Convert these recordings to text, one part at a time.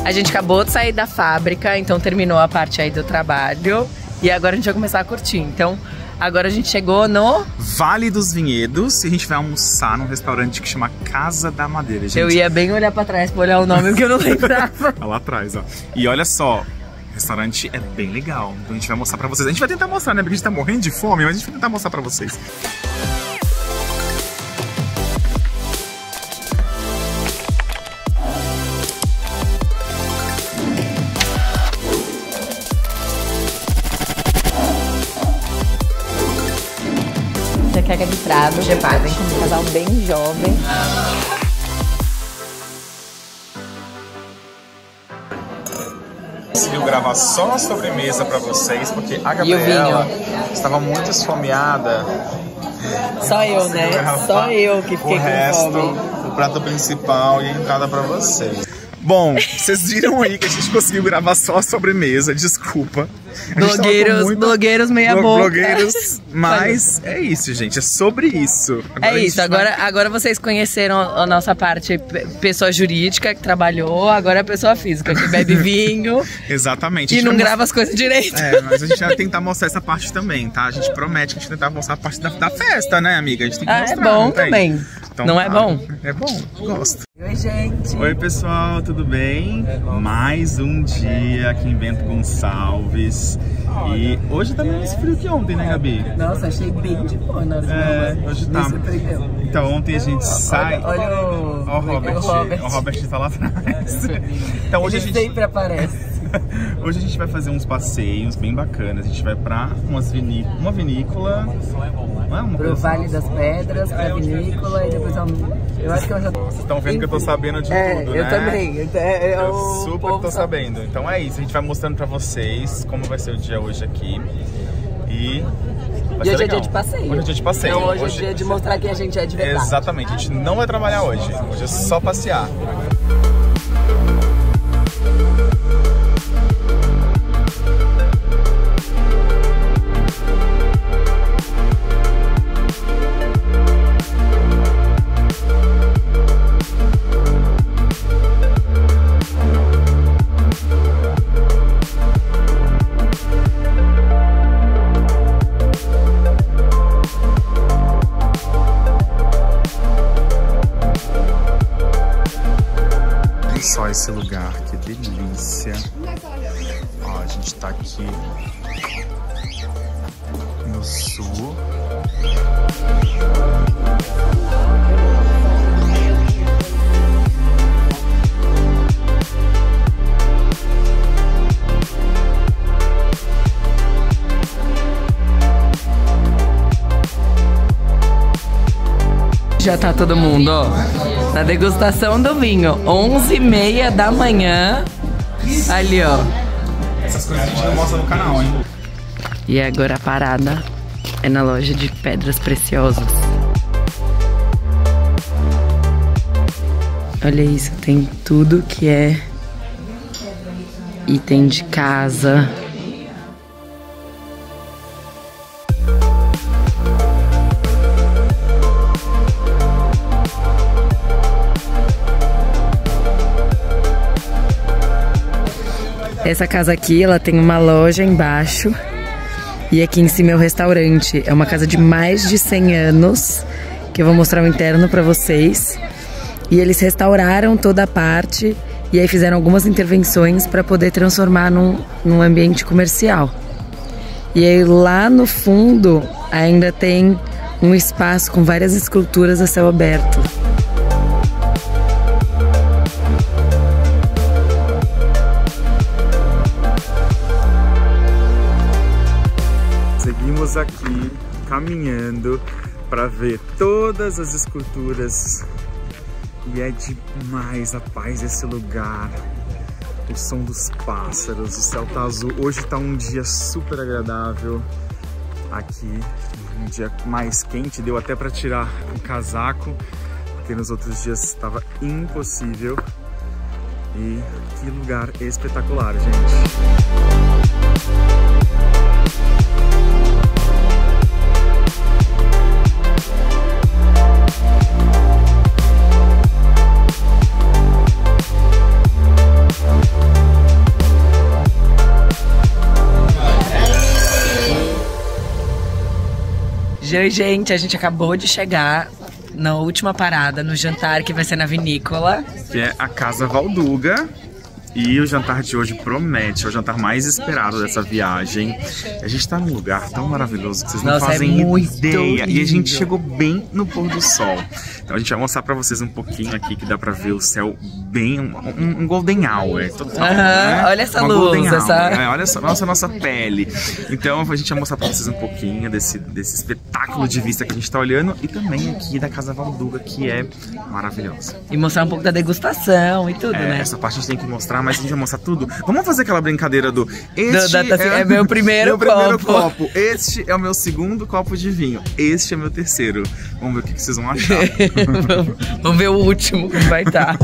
A gente acabou de sair da fábrica, então terminou a parte aí do trabalho. E agora a gente vai começar a curtir. Então, agora a gente chegou no Vale dos Vinhedos e a gente vai almoçar num restaurante que chama Casa da Madeira, gente. Eu ia bem olhar pra trás pra olhar o nome, porque eu não lembrava. Lá atrás, ó. E olha só, o restaurante é bem legal. Então a gente vai mostrar pra vocês. A gente vai tentar mostrar, né? Porque a gente tá morrendo de fome, mas a gente vai tentar mostrar pra vocês. Jaqueca de Prado, vem com um casal bem jovem. Conseguiu gravar só a sobremesa pra vocês, porque a Gabriela estava muito esfomeada. Só eu, né? Só eu que fiquei com fome. O prato principal e a entrada pra vocês. Bom, vocês viram aí que a gente conseguiu gravar só a sobremesa, desculpa. Blogueiros meia boca. Blogueiros, mas é isso, gente, é sobre isso. Agora vocês conheceram a nossa parte pessoa jurídica que trabalhou, agora a pessoa física que bebe vinho. Exatamente. E não grava as coisas direito. Mas a gente vai tentar mostrar essa parte também, tá? A gente promete que a gente vai tentar mostrar a parte da festa, né, amiga? A gente tem que mostrar. É bom também. Então, não é bom? É bom, gosto. Oi, gente. Oi, pessoal, tudo bem? Mais um dia aqui em Bento Gonçalves. E hoje tá menos frio que ontem, né, Gabi? Nossa, achei bem de boa na hora. Hoje tá. Então ontem a gente sai. Olha o Robert. O Robert tá lá atrás. Então hoje a gente sempre aparece. Hoje a gente vai fazer uns passeios bem bacanas. A gente vai pra uma vinícola. Pro Vale das Pedras, pra vinícola e depois eu acho que eu já... Vocês estão vendo que eu tô sabendo de tudo, né? Eu também. Eu super tô sabendo. Então é isso, a gente vai mostrando pra vocês como vai ser o dia hoje aqui. E hoje é dia de passeio. Hoje é dia de passeio. Então hoje é dia de mostrar que a gente é de verdade. Exatamente, a gente não vai trabalhar hoje. Hoje é só passear. Só esse lugar, que delícia. Ó, a gente tá aqui no sul. Já tá todo mundo, ó, na degustação do vinho, 11h30 da manhã, ali, ó. Essas coisas a gente não mostra no canal, hein? E agora a parada é na loja de pedras preciosas. Olha isso, tem tudo que é item de casa. Essa casa aqui, ela tem uma loja embaixo e aqui em cima é o restaurante. É uma casa de mais de 100 anos, que eu vou mostrar o interno pra vocês. E eles restauraram toda a parte e aí fizeram algumas intervenções para poder transformar num ambiente comercial. E aí lá no fundo ainda tem um espaço com várias esculturas a céu aberto. Seguimos aqui caminhando para ver todas as esculturas e é demais a paz desse lugar, o som dos pássaros, o céu tá azul. Hoje tá um dia super agradável aqui, um dia mais quente, deu até para tirar o casaco, porque nos outros dias estava impossível. E que lugar espetacular, gente! Gente, a gente acabou de chegar na última parada, no jantar que vai ser na vinícola. Que é a Casa Valduga. E o jantar de hoje promete, é o jantar mais esperado dessa viagem. A gente tá num lugar tão maravilhoso que vocês não fazem ideia. E a gente chegou bem no pôr do sol. Então a gente vai mostrar pra vocês um pouquinho aqui que dá pra ver o céu bem, um golden hour total, né? Olha essa luz, olha só nossa pele. Então a gente vai mostrar pra vocês um pouquinho desse espetáculo de vista que a gente tá olhando. E também aqui da Casa Valduga, que é maravilhosa. E mostrar um pouco da degustação e tudo, né? Essa parte a gente tem que mostrar, mas a gente vai mostrar tudo. Vamos fazer aquela brincadeira do... é meu primeiro copo. Este é o meu segundo copo de vinho. Este é meu terceiro. Vamos ver o que vocês vão achar. Vamos ver o último que vai estar.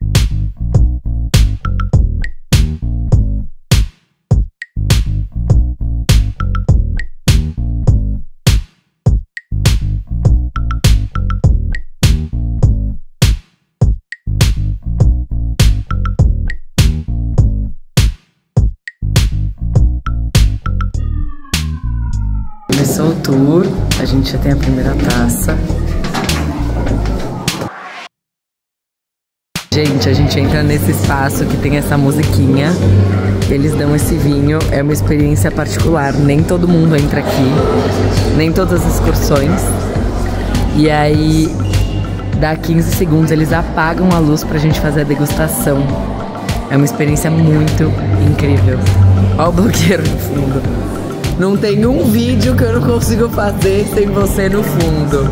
Começou o tour, a gente já tem a primeira taça. Gente, a gente entra nesse espaço que tem essa musiquinha. Eles dão esse vinho, é uma experiência particular. Nem todo mundo entra aqui, nem todas as excursões. E aí, dá 15 segundos, eles apagam a luz pra gente fazer a degustação. É uma experiência muito incrível. Olha o bloqueiro no fundo. Não tem um vídeo que eu não consigo fazer sem você no fundo.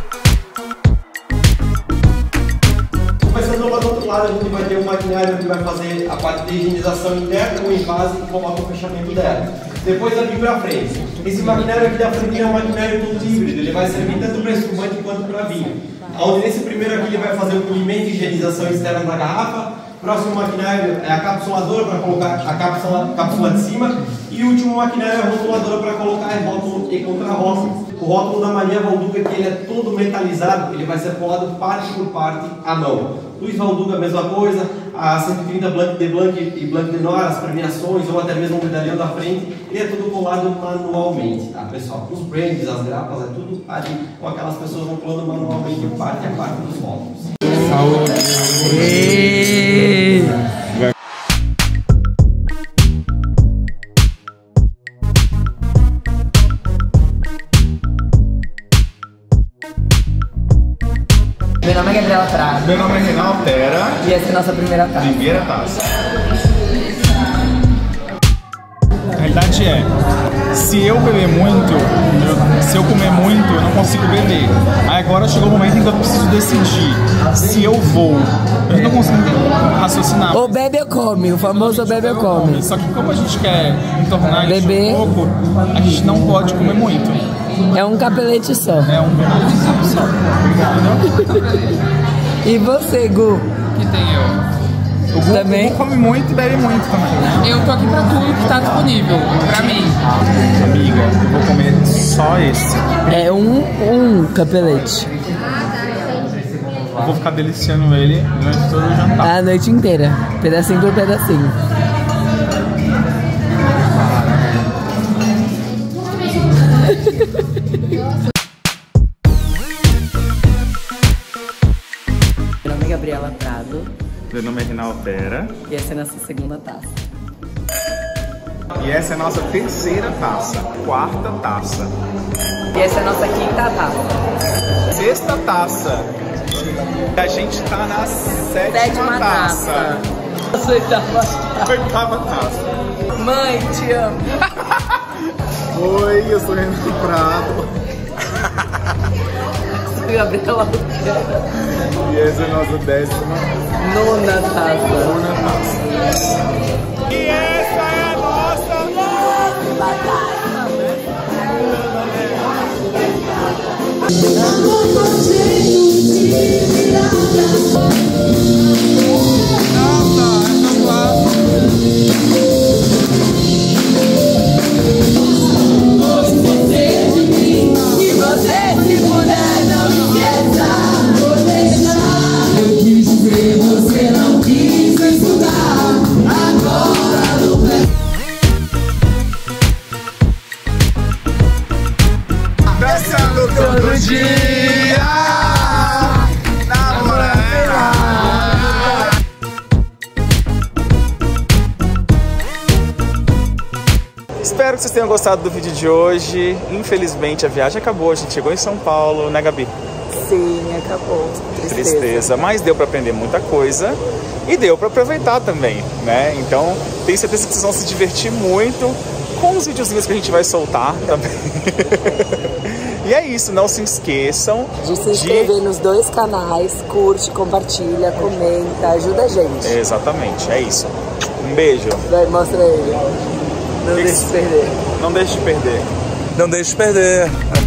Começando lá do outro lado, a gente vai ter um maquinário que vai fazer a parte de higienização interna, o envase e coloca o fechamento dela. Depois aqui para frente. Esse maquinário aqui da frente é um maquinário todo híbrido, ele vai servir tanto para espumante quanto para vinho. Onde nesse primeiro aqui ele vai fazer o polimento e higienização externa da garrafa. Próximo maquinário é a capsuladora para colocar a cápsula de cima. E o último maquinário é a rotuladora para colocar rótulo e contrarótulo. O rótulo da Maria Valduga, que ele é todo metalizado, ele vai ser colado parte por parte à mão. Luiz Valduga, a mesma coisa. A 130 Blanc de Blanc e Blanc de Noir, as premiações ou até mesmo o medalhão da frente, ele é tudo colado manualmente, tá pessoal? Os brands, as grapas, é tudo ali com aquelas pessoas vão colando manualmente parte a parte dos rótulos. Saúde! Meu nome é Gabriela Prado. Meu nome é Reinaldo Tera. E essa é a nossa primeira taça. Primeira taça. A realidade é, se eu beber muito, se eu comer muito, eu não consigo beber. Aí agora chegou o momento em que eu preciso decidir se eu vou. Eu não consigo raciocinar. Ou bebe ou come, o famoso bebe ou come. Só que como a gente quer entornar isso beber um pouco, a gente não pode comer muito. É um capelete só. É um capelete só. E você, Gu? Que tem eu? O Gu também come muito e bebe muito também. Eu tô aqui pra tudo que tá disponível, pra mim. Amiga, eu vou comer só esse. É um capelete. Eu vou ficar deliciando ele durante todo o jantar. A noite inteira, pedacinho por pedacinho. Meu nome é Gabriela Prado. Meu nome é Reinaldo Tera. E essa é a nossa segunda taça. E essa é a nossa terceira taça. Quarta taça. E essa é a nossa quinta taça. Sexta taça. E a gente tá na sétima taça. Oitava taça. Mãe, te amo. Oi, eu sou Reinaldo Prado. Sou Gabriela. E essa é a nossa 10ª Nona taça. E essa é a nossa Espero que vocês tenham gostado do vídeo de hoje. Infelizmente a viagem acabou, a gente chegou em São Paulo, né, Gabi? Sim, acabou. Tristeza, mas deu pra aprender muita coisa e deu pra aproveitar também, né? Então, tenho certeza que vocês vão se divertir muito com os videozinhos que a gente vai soltar também. E é isso, não se esqueçam de se inscrever nos 2 canais, curte, compartilha, comenta, ajuda a gente. Exatamente, é isso. Um beijo. Vai, mostra ele. Não deixe de perder. Não deixe de perder. Não deixe de perder.